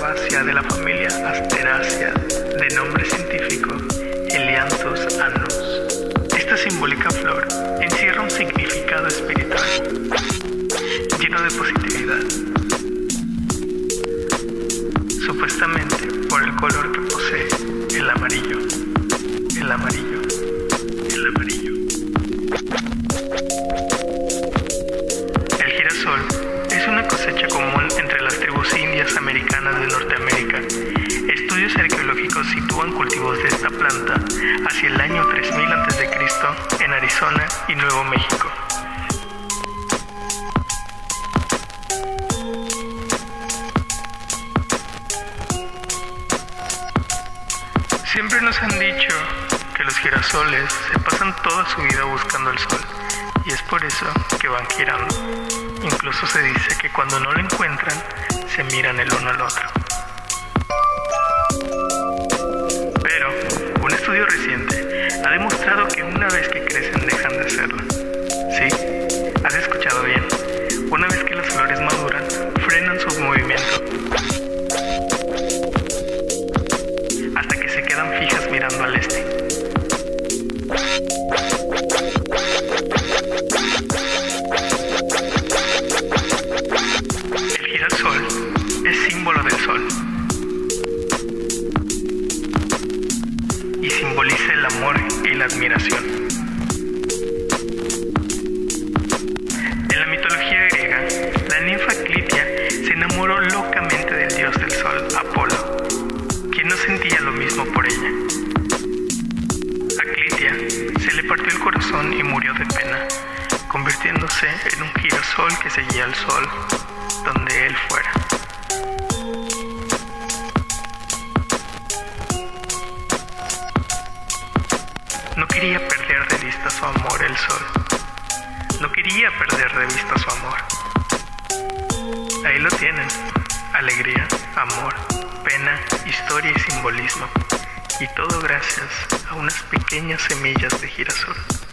herbácea de la familia Asterácea, de nombre científico Helianthus annus. Esta simbólica flor encierra un significado espiritual lleno de positividad, supuestamente por el color que posee, el amarillo. El girasol es una cosecha común entre las tribus indias americanas de Norteamérica. Estudios arqueológicos sitúan cultivos de esta planta hacia el año 3000 a.C. en Arizona y Nuevo México. Siempre nos han dicho que los girasoles se pasan toda su vida buscando el sol, y es por eso que van girando. Incluso se dice que cuando no lo encuentran, se miran el uno al otro. Pero un estudio reciente ha demostrado que una vez que crecen dejan de serlo. Sí, has escuchado bien. Una vez que las flores maduran, frenan su movimiento hasta que se quedan fijas mirando al este. El girasol es símbolo del sol y simboliza el amor y la admiración. En la mitología griega, la ninfa Clitia se enamoró locamente del dios del sol, Apolo, quien no sentía lo mismo por ella. A Clitia se le partió el corazón y murió de pena, convirtiéndose en un girasol que seguía al sol donde él fuera. No quería perder de vista su amor, el sol. No quería perder de vista su amor. Ahí lo tienen: alegría, amor, pena, historia y simbolismo. Y todo gracias a unas pequeñas semillas de girasol.